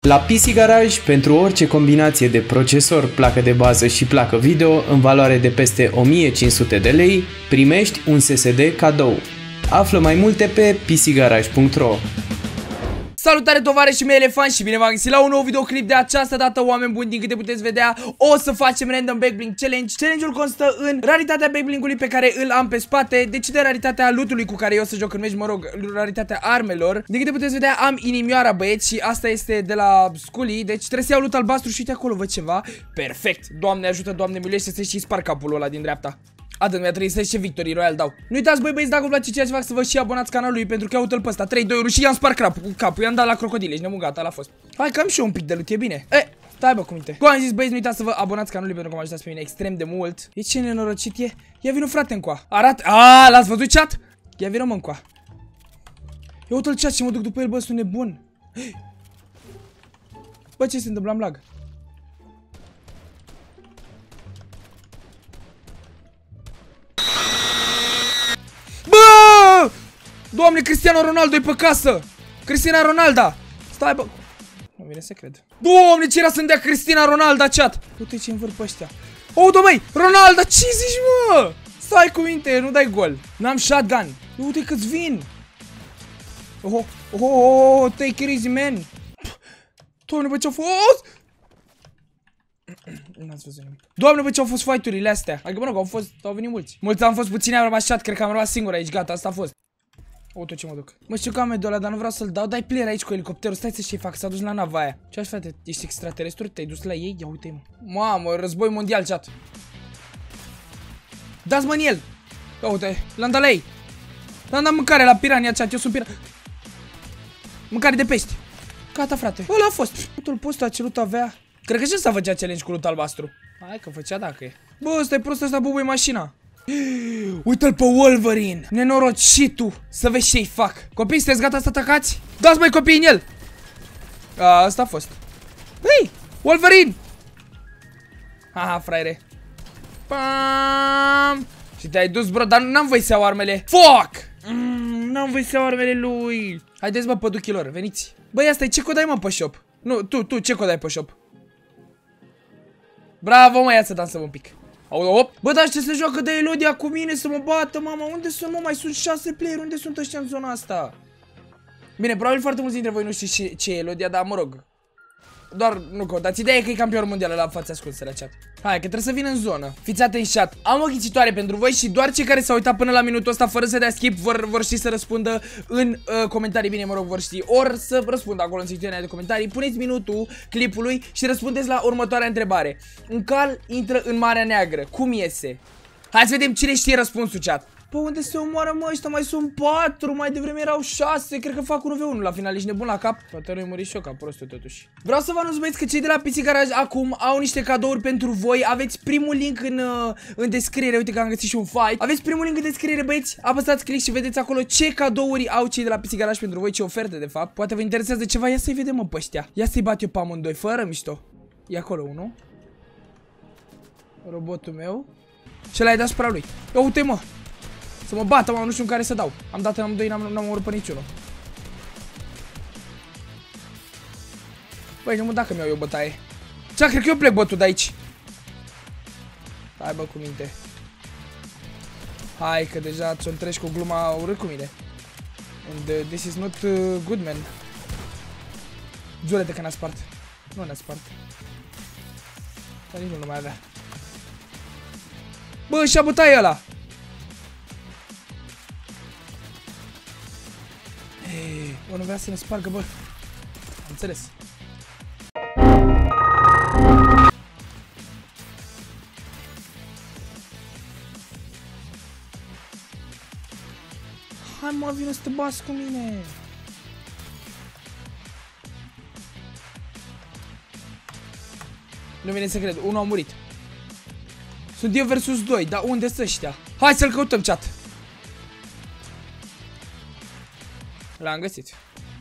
La PC Garage, pentru orice combinație de procesor, placă de bază și placă video în valoare de peste 1500 de lei, primești un SSD cadou. Află mai multe pe pcgarage.ro. Salutare tovarășii mei elefanți și bine v-am găsit la un nou videoclip. De această dată, oameni buni, din câte puteți vedea, o să facem Random Backbling Challenge. Challenge-ul constă în raritatea backbling-ului pe care îl am pe spate, decide raritatea loot-ului cu care eu o să joc în meci, mă rog, raritatea armelor. Din câte puteți vedea, am inimioara, băieți, și asta este de la Scully, deci trebuie să iau loot albastru și uite acolo, văd ceva. Perfect, Doamne ajută, Doamne miluiește, să și spar capul ăla din dreapta. Atât, mi-a trebuit să-și ce Victory Royal dau. Nu uitați, băieți, dacă vă place ceea ce fac, să vă și abonați canalului, pentru că uite-l pe ăsta, 3, 2, 1 și i-am spart capul, i-am dat la crocodile, ești nebun, gata, ăla a fost. Hai că am și eu un pic de loot, e bine. Stai bă, cu minte. Cum am zis, băieți, nu uitați să vă abonați canalului pentru că mă ajutați pe mine extrem de mult. E ce nenorocit e? Ia vină, frate, încoa. Arată. L-ați văzut, chat? Ia vină, mă, încoa. Ia uite-l, chat, și mă duc după el, bă, sunt nebun. Bă, ce se întâmplă? Am lag. Bă! Doamne, Cristiano Ronaldo e pe casă! Cristiano Ronaldo! Stai, bă! Nu vine să cred. Doamne, ce era să-mi dea Cristiano Ronaldo, chat! Uite ce învârp pe ăștia. Uite, măi! Ronaldo, ce zici, mă? Stai cu minte, nu dai gol. N-am shotgun. Uite câți vin. Take it easy, man. Doamne, bă, ce-au fost? N-ați văzut nimic. Doamne, bă, ce-au fost fight-urile astea. Adică, mă rog, au venit mulți. Mulți am fost puțini, am rămas chat, cred că am rămas singur aici, gata, asta a fost. Uite ce mă duc. Mă, știu că am medul ăla, dar nu vreau să-l dau. Dai player aici cu elicopterul, stai să-și fac, s-a dus la nava aia. Ce-aș, frate, ești extraterestru? Te-ai dus la ei? Ia uite-i, mă. Mamă, război mondial, chat. Dați mă în el. Ia uite, l-am dat la ei. L-am dat mâncare la pirania, chat, eu sunt piran. Mâncare de pești. Gata, frate, ăla a fost. Uite-l postul, ce loot avea. Cred că și ăsta făcea challenge cu loot albastru. Hai că făcea dacă e. Bă, ăsta e prost, ăsta bubuie mașina. Uite-l pe Wolverine. Nenorocitul. Să vezi ce-i fac. Copii, sunteți gata să atacați? Dați, băi, copii, în el. Ăsta a fost. Hei, Wolverine. Aha, fraiere. Pam. Și te-ai dus, bro, dar n-am voie să iau armele. Fuck. N-am voie să iau armele lui. Haideți, bă, păduchilor, veniți. Băi, asta e, ce cod ai, mă, pe shop? Nu, tu, ce cod ai pe shop? Bravo, mă, ia să dansăm un pic. Bă, dar ce se joacă de Elodia cu mine să mă bată, mama? Unde sunt, mă? Mai sunt 6 player, unde sunt ăștia în zona asta? Bine, probabil foarte mulți dintre voi nu știți ce e Elodia, dar mă rog. Doar nu căutați, ideea e că e campion mondial la fața ascunsă la chat. Hai, că trebuie să vină în zonă. Fiți atenți, chat. Am o ghicitoare pentru voi și doar cei care s-au uitat până la minutul ăsta fără să dea skip vor ști să răspundă în comentarii. Bine, mă rog, vor ști. Ori să răspundă acolo în secțiunea de comentarii. Puneți minutul clipului și răspundeți la următoarea întrebare. Un cal intră în Marea Neagră. Cum iese? Hai să vedem cine știe răspunsul, chat. Bă, unde se omoară, mă, ăștia? Mai sunt 4, mai devreme erau 6. Cred că fac 1v1 la final, ești nebun la cap. Poate nu-i muri și eu ca prostul totuși. Vreau să vă anunț, băieți, că cei de la PC Garage acum au niște cadouri pentru voi. Aveți primul link în descriere. Uite că am găsit și un fight. Aveți primul link în descriere, băieți. Apăsați click și vedeți acolo ce cadouri au cei de la PC Garage pentru voi, ce oferte, de fapt. Poate vă interesează ceva, ia să-i vedem, mă, pe ăștia. Ia să-i bat eu pe amândoi, fără mișto. E acolo unul. Robotul meu. Și l-ai dat spre lui. Ia uite, mă. Să mă bată, mă, nu știu în care să dau. Am dat în amândoi, n-am omorât pe niciunul. Băi, nu mă, dacă mi-au eu bătaie. Ce, cred că eu plec bătul de aici. Hai, bă, cu minte. Hai, că deja ți-o întreci cu gluma urât cu mine. And this is not good, man. Jură-te că ne-a spart. Nu ne-a spart. Dar nici nu mai avea. Bă, și-a bătaie ăla. Bă, nu vrea să ne spargă, bă. Am înțeles. Hai, mă, vină să te bați cu mine. Nu vine să cred, unul a murit. Sunt eu versus 2, dar unde sunt ăștia? Hai să-l căutăm, chat. L-am găsit.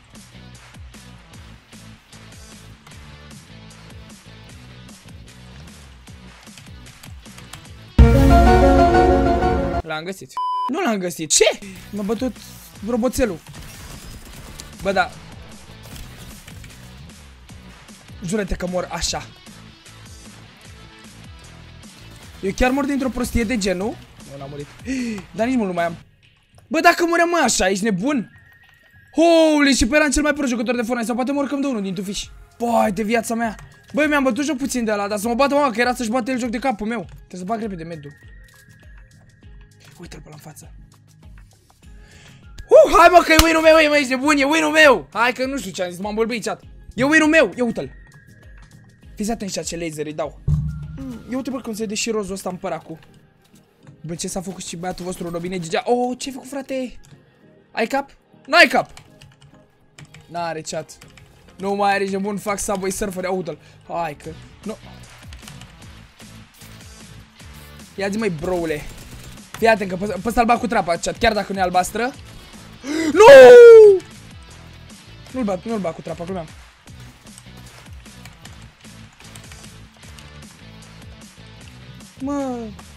L-am găsit. Nu l-am găsit. Ce? M-a bătut roboțelul. Bă, da. Jură-te că mor așa. Eu chiar mor dintr-o prostie de gen, nu? Nu, n-am murit. Dar nici mult nu mai am. Bă, dacă muream mă așa, ești nebun? Holy, și pe eram cel mai pro jucător de Fortnite. Sau poate mor cam de unul din tufiș. Păi, de viața mea. Băi, mi-am bătut joc puțin de ăla, dar să mă bată mama, că era să-și bată el joc de capul meu. Trebuie să bag repede medul. Uite-l pe la în față. Hai mă, că e win-ul meu, mă, ești nebun, e win-ul meu. Hai că nu știu ce am zis, m-am bălbit, chat. E win-ul meu, ia uite-l. Fiți atenți, chat, ce laser îi dau. Ia uite, bă, cum se vede și rozul ăsta în păracul. Bă, ce s-a făcut și băiatul vostru, Robine Gigea. Oh, ce-ai făcut, frate? Ai cap? N-ai cap. N-are, chat. Nu mai are, ești nebun, fac Subway Surfer, ia uite-l. Hai că... Nu. Ia zi, măi, broule. Fii atent că pe ăsta-l bag cu trapa, chat, chiar dacă nu e albastră. Nu! Nu-l bag cu trapa, glumeam. Mă...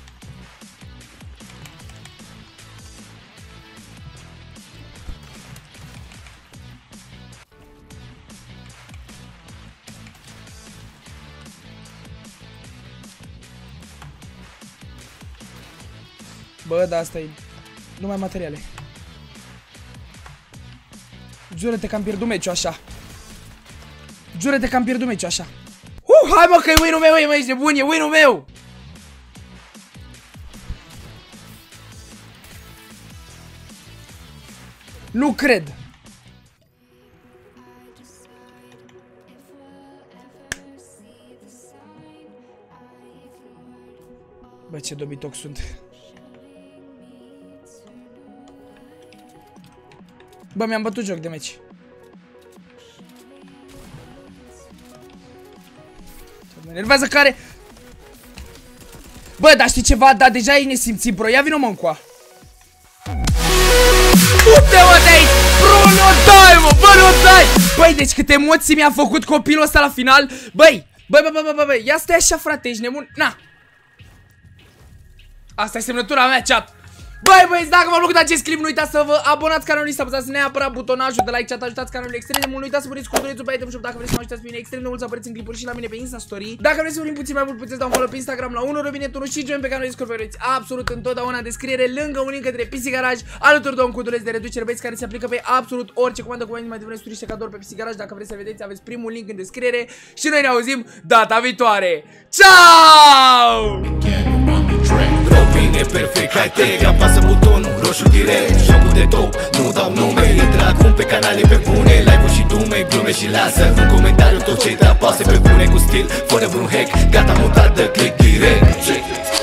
Bă, da, asta e... Numai materiale. Jură-te că am pierdut meciul așa. Jură-te că am pierdut meciul așa. Hai mă, că e win-ul meu, mă, ești nebun, e win-ul meu. Nu cred. Bă, ce dobitoc sunt. Bă, mi-am bătut joc de meci. Mă enervează care... Bă, dar știi ceva? Da, deja e nesimțit, bro. Ia vină mă încoa. Du-te-mă de aici! Bro, nu dai, mă! Bă, nu dai! Băi, deci câte emoții mi-a făcut copilul ăsta la final. Băi! Băi, ia stai așa, frate, ești nebun? Na! Asta e semnătura mea, chat! Băi, dacă v-a plăcut acest clip, nu uitați să vă abonați canalului, să apăsați neapărat butonajul de like, chat, ajutați canalul extrem de mult, nu uitați să puneți contulețul pe item shop dacă vreți să mă ajutați pe mine extrem de mult, să apăreți în clipuri și la mine pe Insta Story. Dacă vreți să vorbim puțin mai mult, puteți da un follow pe Instagram la 1 Robinet1 și join pe canalul Discord, vedeți absolut întotdeauna în descriere lângă un link către PC Garage, alături de un contuleț de reducere, băieți, care se aplică pe absolut orice comandă, cum am zis mai devreme, niște cadouri pe PC Garage, dacă vreți să vedeți, aveți primul link în descriere și noi ne auzim data viitoare. Ciao! Robin e perfect, high-tech, apasă butonul roșu direct. Jocul de top, nu dau nume. Intră acum pe canale pe bune, live-uri și dume, glume și lasă un comentariu tot ce te apasă pe bune, cu stil, fără vreun hack. Gata, mutat, dă click direct.